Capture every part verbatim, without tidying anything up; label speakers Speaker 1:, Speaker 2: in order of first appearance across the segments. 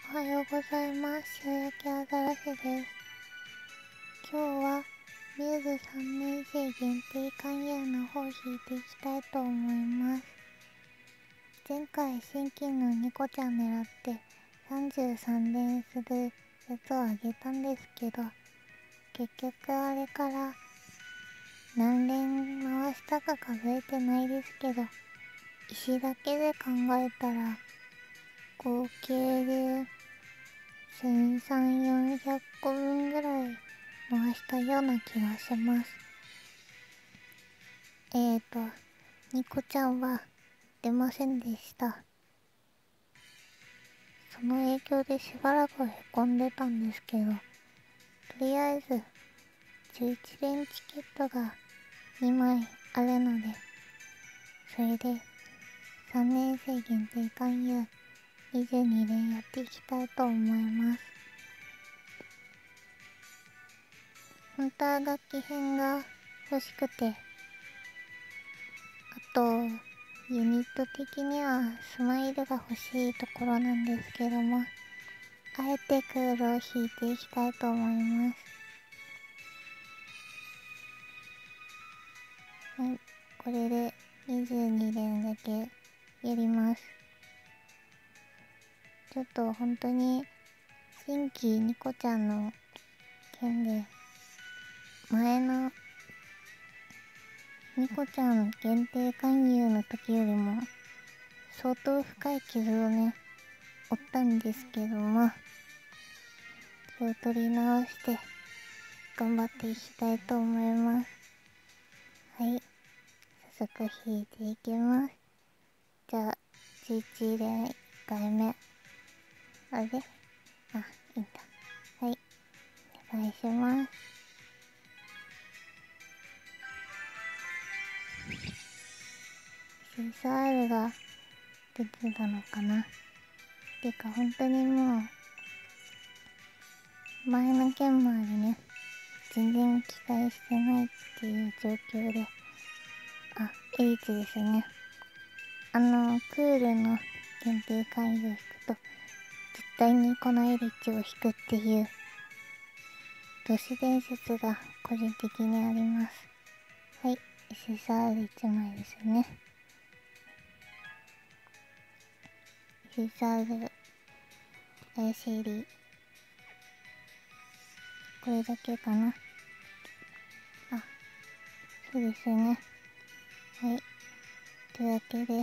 Speaker 1: おはようございます。塩焼きアザラシです。今日はミューズさんねん生限定缶ヤーの方を引いていきたいと思います。前回新規のニコちゃん狙ってさんじゅうさん連するやつをあげたんですけど、結局あれから何連回したか数えてないですけど、石だけで考えたら合計でせんさんびゃく、よんひゃくこぶんぐらい回したような気がします。えーと、ニコちゃんは出ませんでした。その影響でしばらくへこんでたんですけど、とりあえずじゅういち連チケットがにまいあるので、それでさんねん生限定勧誘にじゅうに連やっていきたいと思います。本当は楽器編が欲しくて、あとユニット的にはスマイルが欲しいところなんですけども、あえてクールを引いていきたいと思います。はい、これでにじゅうに連だけやります。ちょっと本当に新規ニコちゃんの件で、前のニコちゃん限定勧誘の時よりも相当深い傷をね、負ったんですけども、気を取り直して頑張っていきたいと思います。はい、早速引いていきます。じゃあじゅういち連いっかいめ、あれ、あ、いいんだ。はい、お願いします。シーサー R が出てたのかな。てか本当にもう前の件もありね、全然期待してないっていう状況で、あ、エリチですね。あのクールの限定会員を引くと絶対にこのエリチを引くっていう都市伝説が個人的にあります。はい、エスエスアールいち 枚ですね。エスエスアール 怪しいり、これだけかな。あ、そうですね。はい、というわけで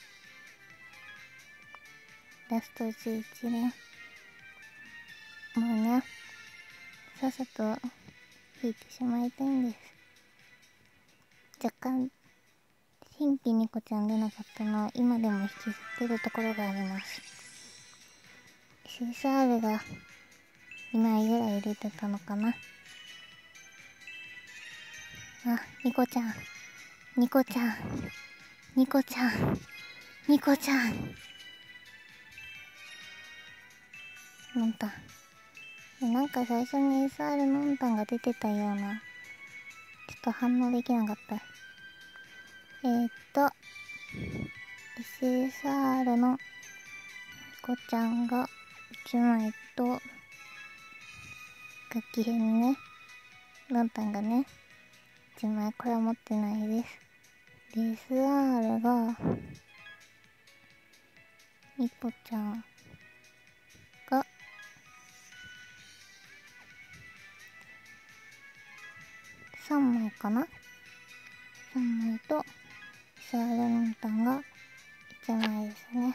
Speaker 1: ラストじゅういち連、もうね、さっさと引いてしまいたいんです。若干新規ニコちゃん出なかったのは今でも引きずってるところがあります。 エスエスアール がにまいぐらい入れてたのかな。あ、ニコちゃんニコちゃんニコちゃんニコちゃんノンタン、なんか最初に エスアール ノンタンが出てたような、ちょっと反応できなかった。えー、っと エスエスアール のニコちゃんがいちまいと、楽器編ね、ノンタンがねいちまい、これは持ってないです。で エスアール がニコちゃんがさんまいかな、さんまいと エスアール ノンタンがいちまいですね。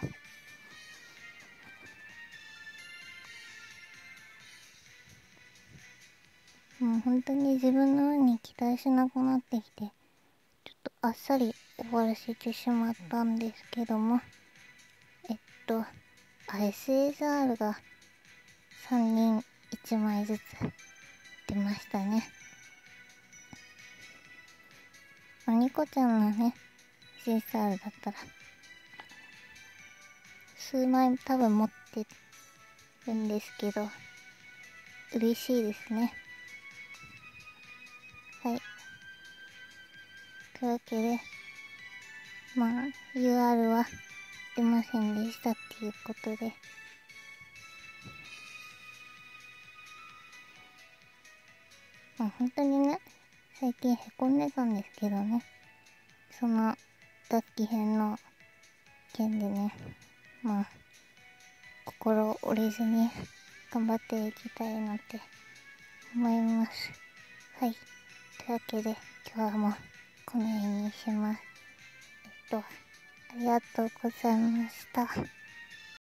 Speaker 1: もう本当に自分の運に期待しなくなってきて、ちょっとあっさり終わらせてしまったんですけども、えっとあ エスエスアール がさんにんいちまいずつ出ましたね。まあ、ニコちゃんのね エスエスアール だったら数枚多分持ってるんですけど、嬉しいですね。はい、というわけで、まあ ユーアール は出ませんでしたっていうことで、 まあ本当にね、最近へこんでたんですけどね、その楽器編の件でね、まあ心折れずに頑張っていきたいなって思います。はい。というわけで今日はもうこの辺にします。えっと、ありがとうございました。